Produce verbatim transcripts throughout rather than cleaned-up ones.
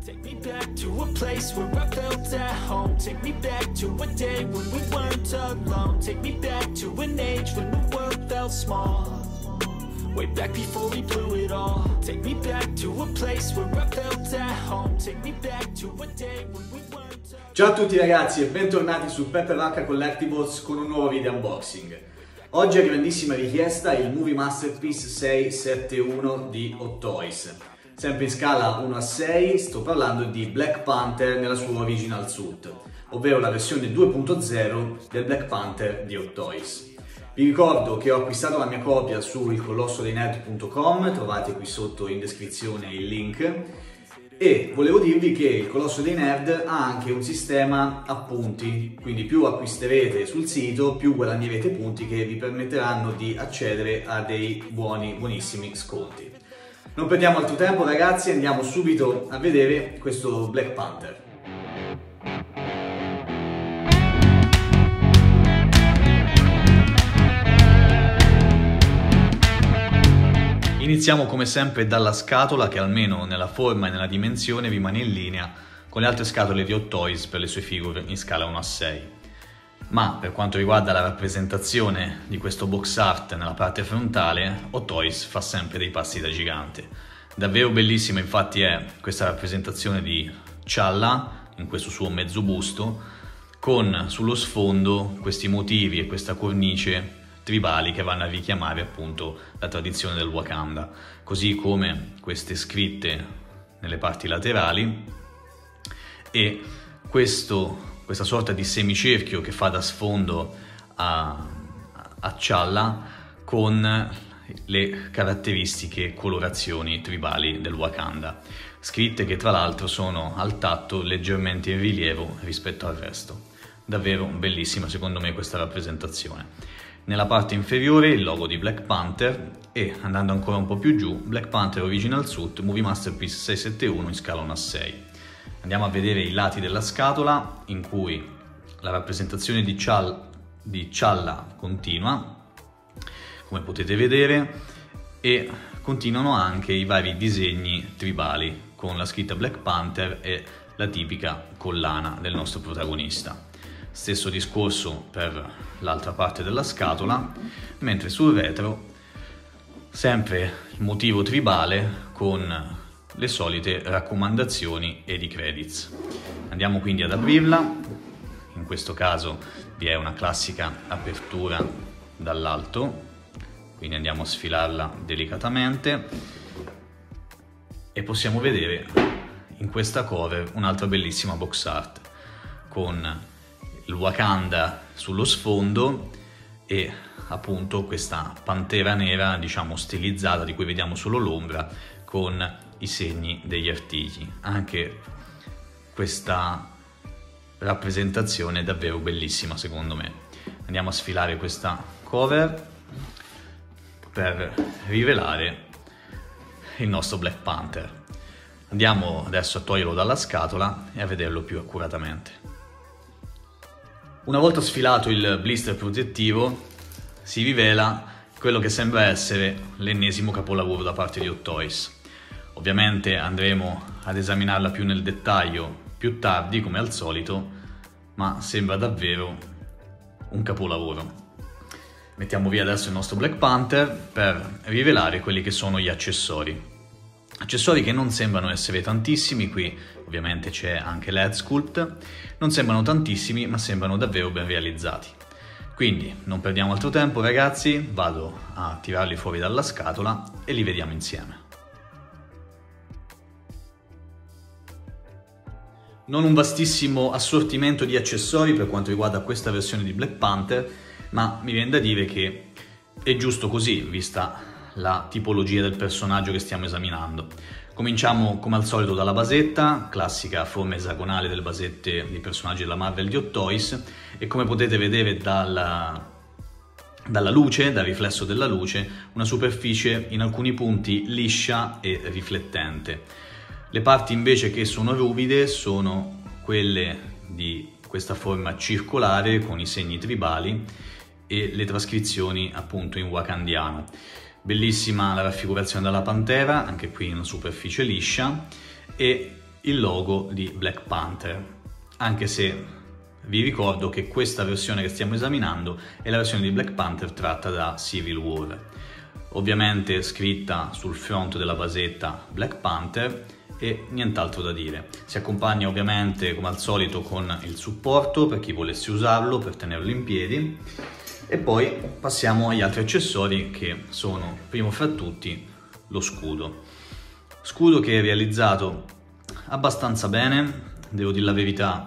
Take me back to a place where I felt at home. Take me back to a day when we weren't alone. Take me back to an age when the world felt small. Way back before we blew it all. Take me back to a place where I felt at home. Take me back to a day when we weren't alone. Ciao a tutti ragazzi e bentornati su Peppe Vacca Collectibles con un nuovo video unboxing. Oggi a grandissima richiesta il Movie Masterpiece sei sette uno di Hot Toys. Sempre in scala uno a sei, sto parlando di Black Panther nella sua original suit, ovvero la versione due punto zero del Black Panther di Hot Toys. Vi ricordo che ho acquistato la mia copia su il colosso dei nerd punto com, trovate qui sotto in descrizione il link, e volevo dirvi che il Colosso dei Nerd ha anche un sistema a punti, quindi più acquisterete sul sito più guadagnerete punti che vi permetteranno di accedere a dei buoni, buonissimi sconti. Non perdiamo altro tempo ragazzi, andiamo subito a vedere questo Black Panther. Iniziamo come sempre dalla scatola che almeno nella forma e nella dimensione rimane in linea con le altre scatole di Hot Toys per le sue figure in scala uno a sei. Ma per quanto riguarda la rappresentazione di questo box art nella parte frontale, Hot Toys fa sempre dei passi da gigante. Davvero bellissima infatti è questa rappresentazione di T'Challa in questo suo mezzo busto, con sullo sfondo questi motivi e questa cornice tribali che vanno a richiamare appunto la tradizione del Wakanda, così come queste scritte nelle parti laterali e questo, questa sorta di semicerchio che fa da sfondo a, a T'Challa con le caratteristiche colorazioni tribali del Wakanda, scritte che tra l'altro sono al tatto leggermente in rilievo rispetto al resto. Davvero bellissima secondo me questa rappresentazione. Nella parte inferiore il logo di Black Panther e, andando ancora un po' più giù, Black Panther Original Suit Movie Masterpiece sei sette uno in scala uno a sei. Andiamo a vedere i lati della scatola in cui la rappresentazione di T'Challa continua, come potete vedere, e continuano anche i vari disegni tribali con la scritta Black Panther e la tipica collana del nostro protagonista. Stesso discorso per l'altra parte della scatola, mentre sul retro sempre il motivo tribale con le solite raccomandazioni ed i credits. Andiamo quindi ad aprirla, in questo caso vi è una classica apertura dall'alto, quindi andiamo a sfilarla delicatamente e possiamo vedere in questa cover un'altra bellissima box art con il Wakanda sullo sfondo e appunto questa pantera nera diciamo stilizzata di cui vediamo solo l'ombra con i segni degli artigli. Anche questa rappresentazione è davvero bellissima secondo me. Andiamo a sfilare questa cover per rivelare il nostro Black Panther. Andiamo adesso a toglierlo dalla scatola e a vederlo più accuratamente. Una volta sfilato il blister protettivo si rivela quello che sembra essere l'ennesimo capolavoro da parte di Hot Toys. Ovviamente andremo ad esaminarla più nel dettaglio più tardi come al solito, ma sembra davvero un capolavoro. Mettiamo via adesso il nostro Black Panther per rivelare quelli che sono gli accessori. Accessori che non sembrano essere tantissimi, qui ovviamente c'è anche l'head sculpt, non sembrano tantissimi ma sembrano davvero ben realizzati. Quindi non perdiamo altro tempo ragazzi, vado a tirarli fuori dalla scatola e li vediamo insieme. Non un vastissimo assortimento di accessori per quanto riguarda questa versione di Black Panther, ma mi viene da dire che è giusto così, vista la tipologia del personaggio che stiamo esaminando. Cominciamo come al solito dalla basetta, classica forma esagonale delle basette dei personaggi della Marvel di Hot Toys, e come potete vedere dalla, dalla luce, dal riflesso della luce, una superficie in alcuni punti liscia e riflettente. Le parti invece che sono ruvide sono quelle di questa forma circolare con i segni tribali e le trascrizioni appunto in wakandiano. Bellissima la raffigurazione della pantera, anche qui in una superficie liscia, e il logo di Black Panther, anche se vi ricordo che questa versione che stiamo esaminando è la versione di Black Panther tratta da Civil War, ovviamente scritta sul fronte della basetta Black Panther e nient'altro da dire. Si accompagna ovviamente come al solito con il supporto per chi volesse usarlo per tenerlo in piedi, e poi passiamo agli altri accessori che sono primo fra tutti lo scudo. Scudo che è realizzato abbastanza bene, devo dire la verità.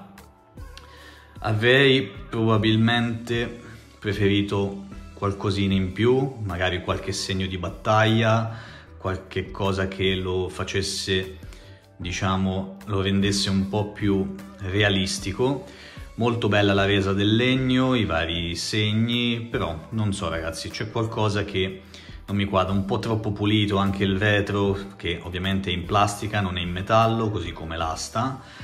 Avrei probabilmente preferito qualcosina in più, magari qualche segno di battaglia, qualche cosa che lo facesse, diciamo, lo rendesse un po' più realistico. Molto bella la resa del legno, i vari segni, però non so ragazzi, c'è qualcosa che non mi quadra, un po' troppo pulito anche il vetro, che ovviamente è in plastica, non è in metallo, così come l'asta.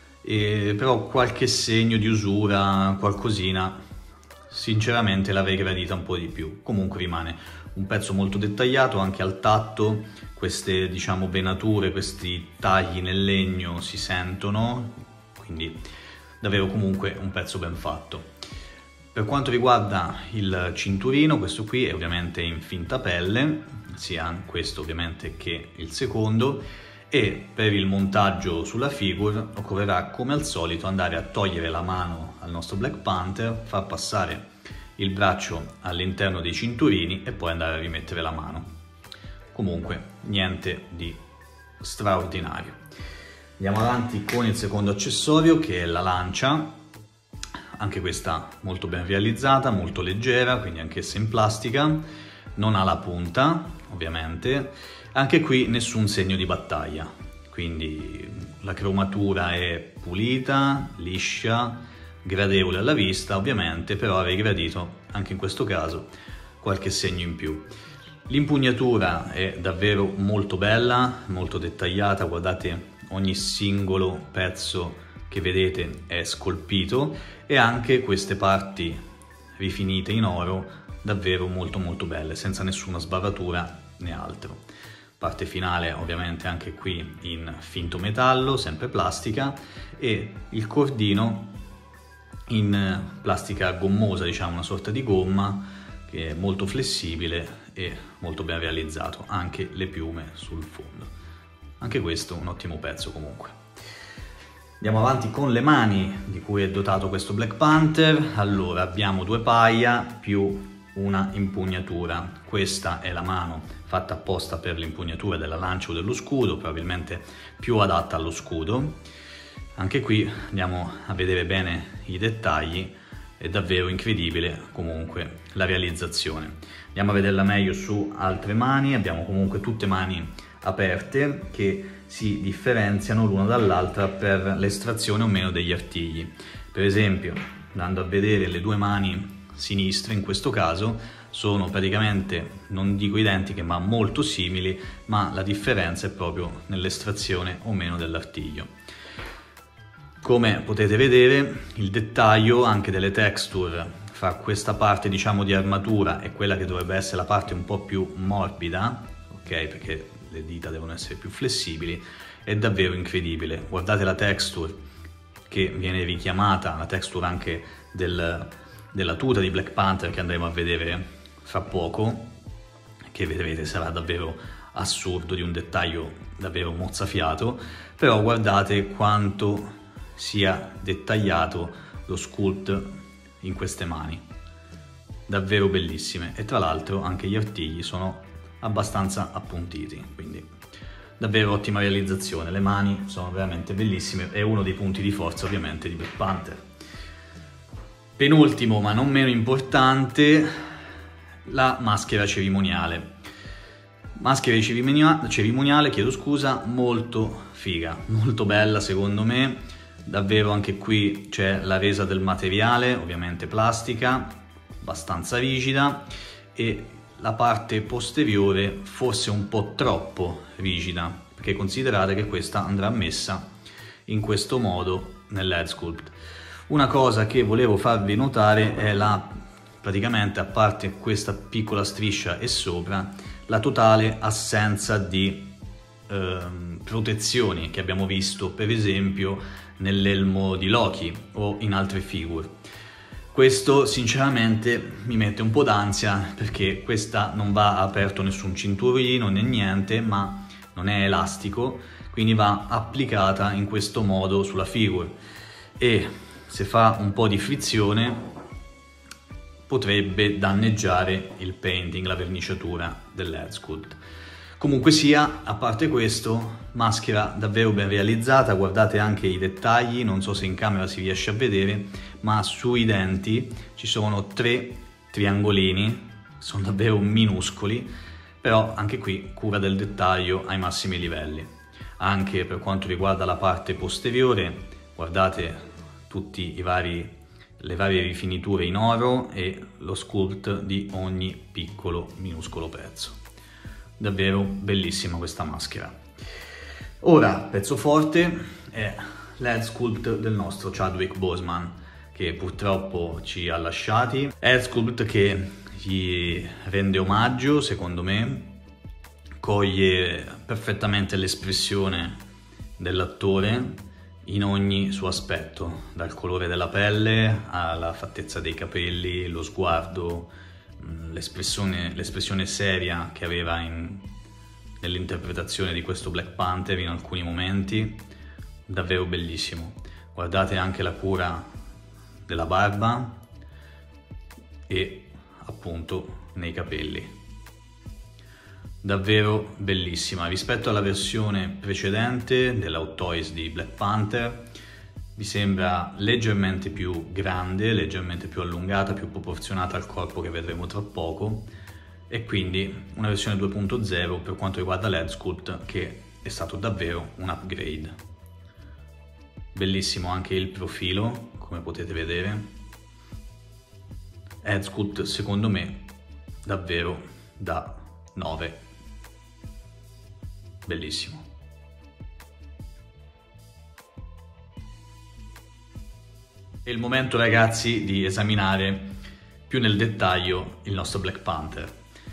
E però qualche segno di usura, qualcosina, sinceramente l'avrei gradita un po' di più. Comunque rimane un pezzo molto dettagliato anche al tatto, queste diciamo venature, questi tagli nel legno si sentono, quindi davvero comunque un pezzo ben fatto. Per quanto riguarda il cinturino, questo qui è ovviamente in finta pelle, sia questo ovviamente che il secondo, e per il montaggio sulla figure occorrerà come al solito andare a togliere la mano al nostro Black Panther, far passare il braccio all'interno dei cinturini e poi andare a rimettere la mano. Comunque niente di straordinario. Andiamo avanti con il secondo accessorio, che è la lancia, anche questa molto ben realizzata, molto leggera, quindi anch'essa in plastica, non ha la punta ovviamente. Anche qui nessun segno di battaglia, quindi la cromatura è pulita, liscia, gradevole alla vista ovviamente, però avrei gradito anche in questo caso qualche segno in più. L'impugnatura è davvero molto bella, molto dettagliata, guardate ogni singolo pezzo che vedete è scolpito, e anche queste parti rifinite in oro davvero molto molto belle, senza nessuna sbavatura né altro. Parte finale ovviamente anche qui in finto metallo, sempre plastica, e il cordino in plastica gommosa, diciamo una sorta di gomma che è molto flessibile e molto ben realizzato, anche le piume sul fondo. Anche questo un ottimo pezzo comunque. Andiamo avanti con le mani di cui è dotato questo Black Panther. Allora abbiamo due paia più una impugnatura. Questa è la mano fatta apposta per l'impugnatura della lancia o dello scudo, probabilmente più adatta allo scudo. Anche qui andiamo a vedere bene i dettagli, è davvero incredibile comunque la realizzazione. Andiamo a vederla meglio su altre mani. Abbiamo comunque tutte mani aperte che si differenziano l'una dall'altra per l'estrazione o meno degli artigli. Per esempio, andando a vedere le due mani sinistre, in questo caso sono praticamente, non dico identiche, ma molto simili, ma la differenza è proprio nell'estrazione o meno dell'artiglio. Come potete vedere, il dettaglio anche delle texture fra questa parte diciamo di armatura e quella che dovrebbe essere la parte un po' più morbida, ok, perché le dita devono essere più flessibili, è davvero incredibile. Guardate la texture che viene richiamata, la texture anche del della tuta di Black Panther che andremo a vedere fra poco, che vedrete sarà davvero assurdo, di un dettaglio davvero mozzafiato. Però guardate quanto sia dettagliato lo sculpt in queste mani, davvero bellissime, e tra l'altro anche gli artigli sono abbastanza appuntiti, quindi davvero ottima realizzazione. Le mani sono veramente bellissime, è uno dei punti di forza ovviamente di Black Panther. Penultimo ma non meno importante, la maschera cerimoniale. Maschera cerimonia- cerimoniale, chiedo scusa, molto figa, molto bella secondo me, davvero anche qui c'è la resa del materiale, ovviamente plastica, abbastanza rigida, e la parte posteriore forse un po' troppo rigida, perché considerate che questa andrà messa in questo modo nell'head sculpt. Una cosa che volevo farvi notare è la, praticamente a parte questa piccola striscia e sopra, la totale assenza di ehm, protezioni che abbiamo visto per esempio nell'elmo di Loki o in altre figure. Questo sinceramente mi mette un po' d'ansia perché questa non va aperto nessun cinturino né niente, ma non è elastico, quindi va applicata in questo modo sulla figure e se fa un po' di frizione potrebbe danneggiare il painting, la verniciatura dell'Head Sculpt. Comunque sia, a parte questo, maschera davvero ben realizzata, guardate anche i dettagli, non so se in camera si riesce a vedere, ma sui denti ci sono tre triangolini, sono davvero minuscoli, però anche qui cura del dettaglio ai massimi livelli. Anche per quanto riguarda la parte posteriore, guardate tutti i vari le varie rifiniture in oro e lo sculpt di ogni piccolo minuscolo pezzo. Davvero bellissima questa maschera. Ora, pezzo forte è l'head sculpt del nostro Chadwick Boseman, che purtroppo ci ha lasciati. Head sculpt che gli rende omaggio, secondo me, coglie perfettamente l'espressione dell'attore in ogni suo aspetto, dal colore della pelle alla fattezza dei capelli, lo sguardo, l'espressione, l'espressione seria che aveva in, nell'interpretazione di questo Black Panther in alcuni momenti, davvero bellissimo. Guardate anche la cura della barba e appunto nei capelli. Davvero bellissima. Rispetto alla versione precedente della Hot Toys di Black Panther vi sembra leggermente più grande, leggermente più allungata, più proporzionata al corpo che vedremo tra poco e quindi una versione due punto zero per quanto riguarda l'head sculpt che è stato davvero un upgrade. Bellissimo anche il profilo, come potete vedere. Head sculpt secondo me davvero da nove. Bellissimo. È il momento, ragazzi, di esaminare più nel dettaglio il nostro Black Panther.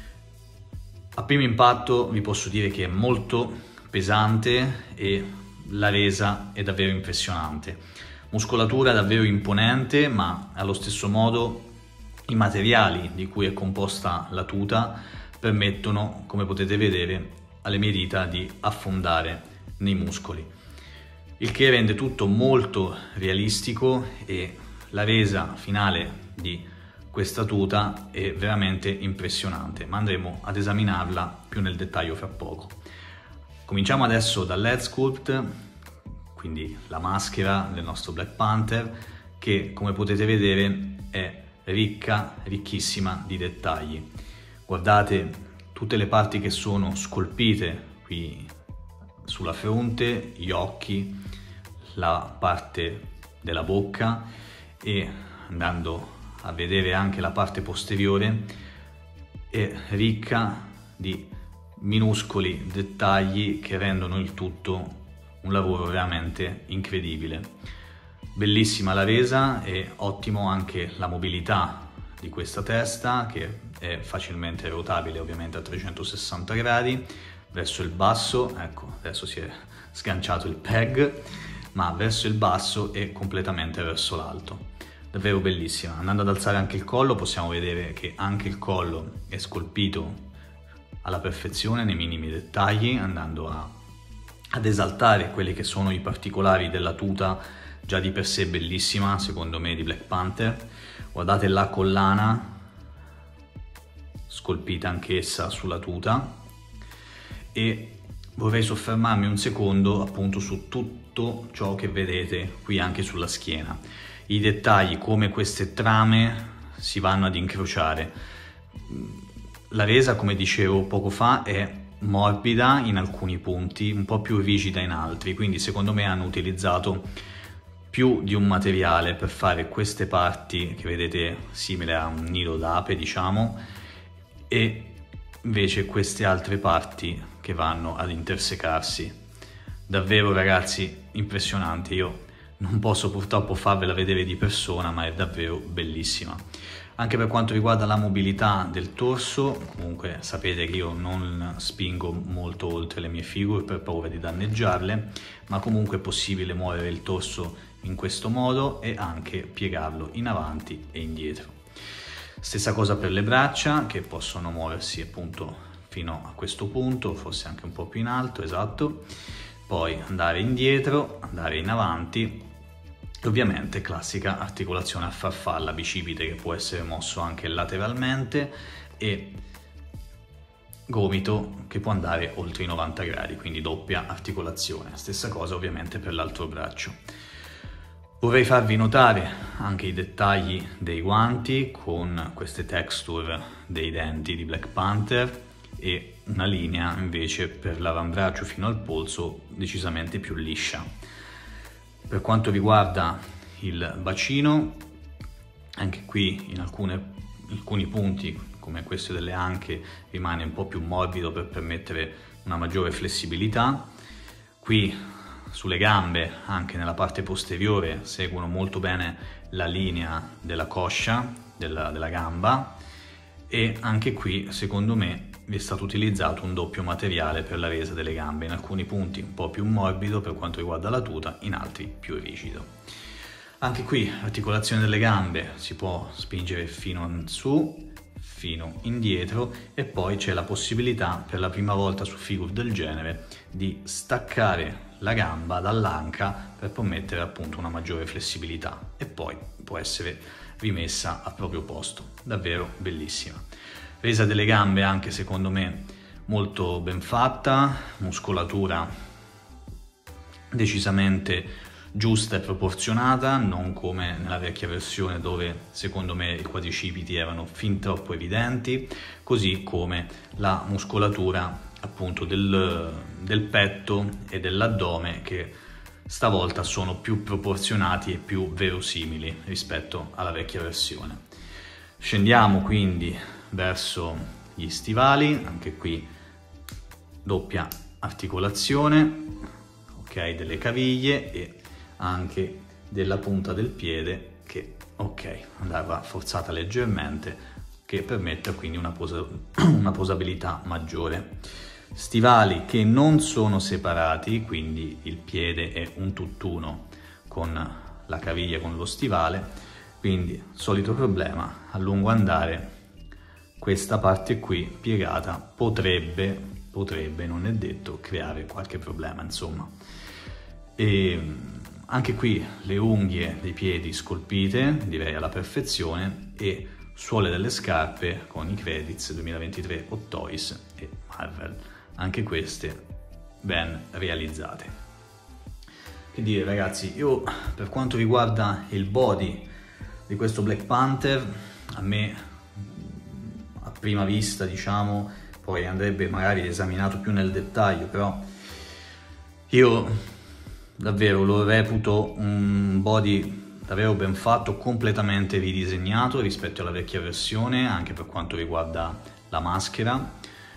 A primo impatto vi posso dire che è molto pesante e la resa è davvero impressionante. Muscolatura davvero imponente, ma allo stesso modo i materiali di cui è composta la tuta permettono, come potete vedere, alle mie dita di affondare nei muscoli, il che rende tutto molto realistico e la resa finale di questa tuta è veramente impressionante, ma andremo ad esaminarla più nel dettaglio fra poco. Cominciamo adesso dall'head sculpt, quindi la maschera del nostro Black Panther, che come potete vedere è ricca, ricchissima di dettagli. Guardate tutte le parti che sono scolpite qui sulla fronte, gli occhi, la parte della bocca e andando a vedere anche la parte posteriore è ricca di minuscoli dettagli che rendono il tutto un lavoro veramente incredibile. Bellissima la resa e ottimo anche la mobilità di questa testa che è facilmente rotabile ovviamente a trecentosessanta gradi verso il basso. Ecco, adesso si è sganciato il peg, ma verso il basso e completamente verso l'alto. Davvero bellissima. Andando ad alzare anche il collo possiamo vedere che anche il collo è scolpito alla perfezione nei minimi dettagli, andando a, ad esaltare quelli che sono i particolari della tuta già di per sé bellissima, secondo me, di Black Panther. Guardate la collana scolpita anch'essa sulla tuta e vorrei soffermarmi un secondo appunto su tutto ciò che vedete qui anche sulla schiena. I dettagli, come queste trame si vanno ad incrociare. La resa, come dicevo poco fa, è morbida in alcuni punti, un po' più rigida in altri, quindi secondo me hanno utilizzato più di un materiale per fare queste parti che vedete simile a un nido d'ape, diciamo, e invece queste altre parti che vanno ad intersecarsi. Davvero, ragazzi, impressionante. Io non posso purtroppo farvela vedere di persona, ma è davvero bellissima. Anche per quanto riguarda la mobilità del torso, comunque sapete che io non spingo molto oltre le mie figure per paura di danneggiarle, ma comunque è possibile muovere il torso in questo modo e anche piegarlo in avanti e indietro. Stessa cosa per le braccia, che possono muoversi appunto fino a questo punto, forse anche un po' più in alto, esatto, poi andare indietro, andare in avanti. Ovviamente classica articolazione a farfalla, bicipite che può essere mosso anche lateralmente e gomito che può andare oltre i novanta gradi, quindi doppia articolazione. Stessa cosa ovviamente per l'altro braccio. Vorrei farvi notare anche i dettagli dei guanti con queste texture dei denti di Black Panther e una linea invece per l'avambraccio fino al polso decisamente più liscia. Per quanto riguarda il bacino, anche qui in alcune, alcuni punti, come questo delle anche, rimane un po' più morbido per permettere una maggiore flessibilità. Qui sulle gambe, anche nella parte posteriore, seguono molto bene la linea della coscia, della, della gamba, e anche qui, secondo me, vi è stato utilizzato un doppio materiale per la resa delle gambe, in alcuni punti un po' più morbido per quanto riguarda la tuta, in altri più rigido. Anche qui l'articolazione delle gambe si può spingere fino in su, fino indietro, e poi c'è la possibilità per la prima volta su figure del genere di staccare la gamba dall'anca per permettere appunto una maggiore flessibilità, e poi può essere rimessa al proprio posto. Davvero bellissima. Resa delle gambe anche secondo me molto ben fatta, muscolatura decisamente giusta e proporzionata, non come nella vecchia versione dove secondo me i quadricipiti erano fin troppo evidenti, così come la muscolatura appunto del, del petto e dell'addome, che stavolta sono più proporzionati e più verosimili rispetto alla vecchia versione. Scendiamo quindi verso gli stivali, anche qui doppia articolazione, ok, delle caviglie e anche della punta del piede che, ok, andava forzata leggermente, che permette quindi una, posa una posabilità maggiore. Stivali che non sono separati, quindi il piede è un tutt'uno con la caviglia, con lo stivale, quindi solito problema, a lungo andare questa parte qui piegata potrebbe, potrebbe, non è detto, creare qualche problema, insomma. E anche qui le unghie dei piedi scolpite, direi alla perfezione, e suole delle scarpe con i credits duemilaventitré Hot Toys e Marvel, anche queste ben realizzate. Che dire ragazzi, io per quanto riguarda il body di questo Black Panther, a me a prima vista, diciamo, poi andrebbe magari esaminato più nel dettaglio, però io davvero lo reputo un body davvero ben fatto, completamente ridisegnato rispetto alla vecchia versione, anche per quanto riguarda la maschera,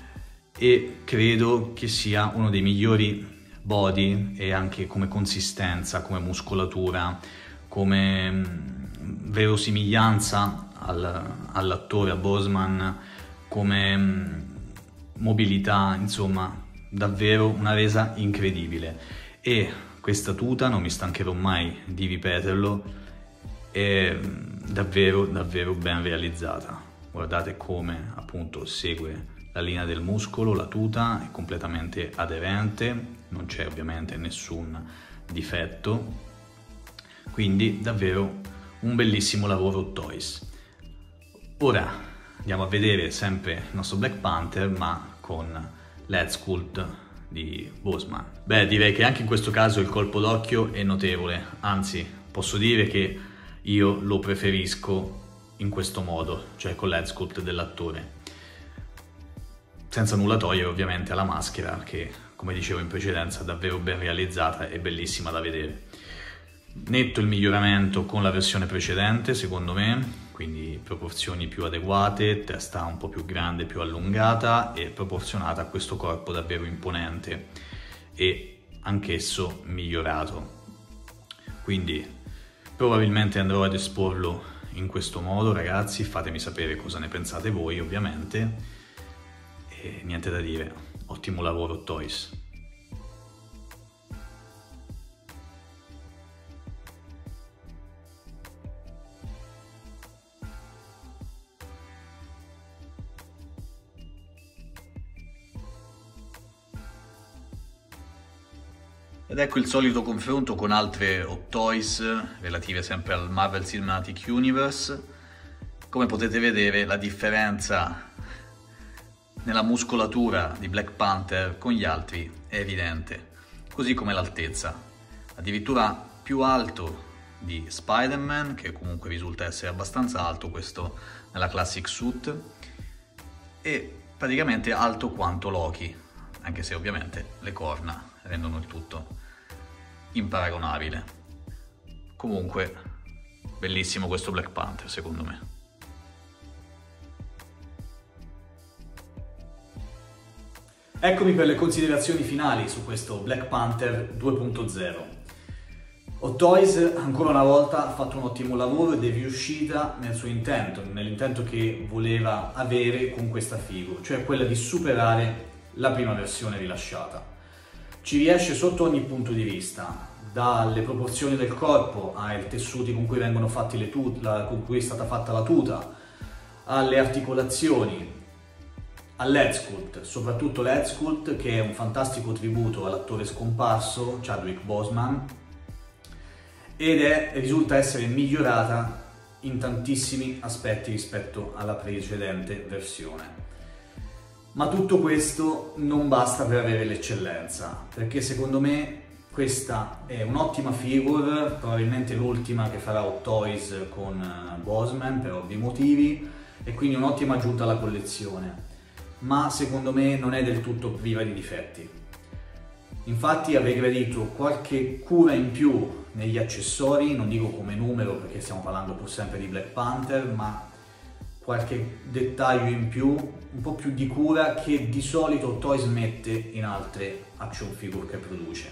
e credo che sia uno dei migliori body, e anche come consistenza, come muscolatura, come verosimiglianza al, all'attore, a Boseman, come mobilità, insomma davvero una resa incredibile. E questa tuta, non mi stancherò mai di ripeterlo, è davvero davvero ben realizzata. Guardate come appunto segue la linea del muscolo, la tuta è completamente aderente, non c'è ovviamente nessun difetto, quindi davvero un bellissimo lavoro Hot Toys. Ora andiamo a vedere sempre il nostro Black Panther, ma con l'head sculpt di Boseman. Beh, direi che anche in questo caso il colpo d'occhio è notevole, anzi posso dire che io lo preferisco in questo modo, cioè con l'head sculpt dell'attore, senza nulla togliere ovviamente alla maschera che, come dicevo in precedenza, è davvero ben realizzata e bellissima da vedere. Netto il miglioramento con la versione precedente secondo me, quindi proporzioni più adeguate, testa un po' più grande, più allungata e proporzionata a questo corpo davvero imponente e anch'esso migliorato. Quindi probabilmente andrò ad esporlo in questo modo, ragazzi, fatemi sapere cosa ne pensate voi, ovviamente, e niente da dire, ottimo lavoro Hot Toys. Ed ecco il solito confronto con altre Hot Toys relative sempre al Marvel Cinematic Universe. Come potete vedere, la differenza nella muscolatura di Black Panther con gli altri è evidente, così come l'altezza, addirittura più alto di Spider-Man, che comunque risulta essere abbastanza alto, questo nella classic suit, e praticamente alto quanto Loki, anche se ovviamente le corna rendono il tutto imparagonabile. Comunque bellissimo questo Black Panther, secondo me. Eccomi per le considerazioni finali su questo Black Panther due punto zero. Hot Toys ancora una volta ha fatto un ottimo lavoro ed è riuscita nel suo intento, nell'intento che voleva avere con questa figure, cioè quella di superare la prima versione rilasciata. Ci riesce sotto ogni punto di vista, dalle proporzioni del corpo ai tessuti con cui vengono fatti le tute, la, con cui è stata fatta la tuta, alle articolazioni, all'head sculpt, soprattutto l'head sculpt, che è un fantastico tributo all'attore scomparso Chadwick Boseman, ed è, risulta essere migliorata in tantissimi aspetti rispetto alla precedente versione. Ma tutto questo non basta per avere l'eccellenza, perché secondo me questa è un'ottima figure, probabilmente l'ultima che farà Hot Toys con Boseman per ovvi motivi, e quindi un'ottima aggiunta alla collezione, ma secondo me non è del tutto priva di difetti. Infatti avrei gradito qualche cura in più negli accessori, non dico come numero perché stiamo parlando pur sempre di Black Panther, ma qualche dettaglio in più, un po' più di cura che di solito Hot Toys mette in altre action figure che produce.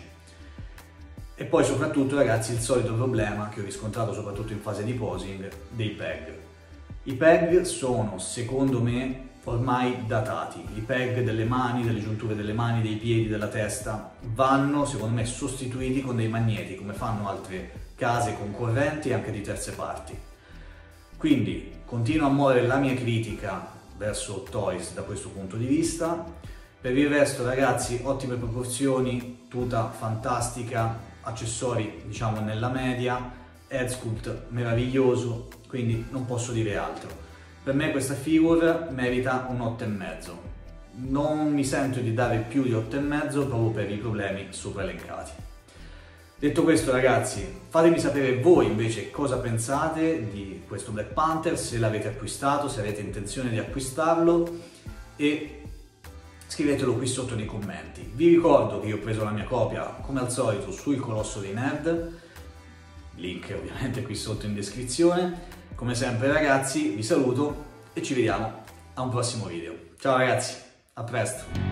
E poi soprattutto, ragazzi, il solito problema che ho riscontrato soprattutto in fase di posing dei peg. I peg sono, secondo me, ormai datati. I peg delle mani, delle giunture delle mani, dei piedi, della testa vanno, secondo me, sostituiti con dei magneti, come fanno altre case concorrenti e anche di terze parti. Quindi continuo a muovere la mia critica verso Hot Toys da questo punto di vista. Per il resto, ragazzi, ottime proporzioni, tuta fantastica, accessori diciamo nella media, head sculpt meraviglioso, quindi non posso dire altro. Per me questa figure merita un otto e mezzo. Non mi sento di dare più di otto e mezzo proprio per i problemi sopra elencati. Detto questo, ragazzi, fatemi sapere voi invece cosa pensate di questo Black Panther, se l'avete acquistato, se avete intenzione di acquistarlo, e scrivetelo qui sotto nei commenti. Vi ricordo che io ho preso la mia copia, come al solito, su Il Colosso dei Nerd, link ovviamente qui sotto in descrizione. Come sempre, ragazzi, vi saluto e ci vediamo a un prossimo video. Ciao ragazzi, a presto!